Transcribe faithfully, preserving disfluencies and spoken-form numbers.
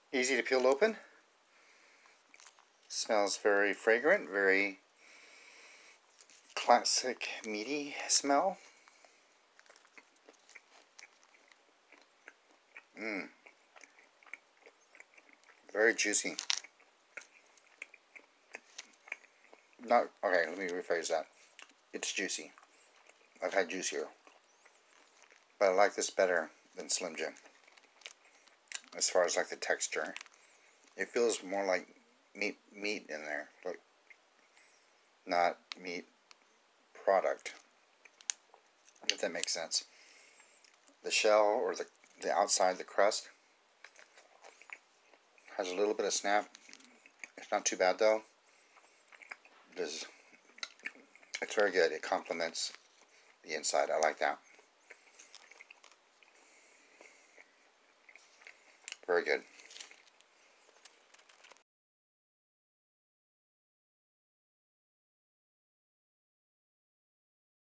Easy to peel open. Smells very fragrant, very classic meaty smell. Mmm. Very juicy. Not, okay, let me rephrase that. It's juicy. I've had juicier. But I like this better than Slim Jim. As far as like the texture. It feels more like meat meat in there. Like, not meat product. If that makes sense. The shell or the, the outside, the crust, has a little bit of snap. It's not too bad though. It is, it's very good. It complements the inside. I like that. Very good.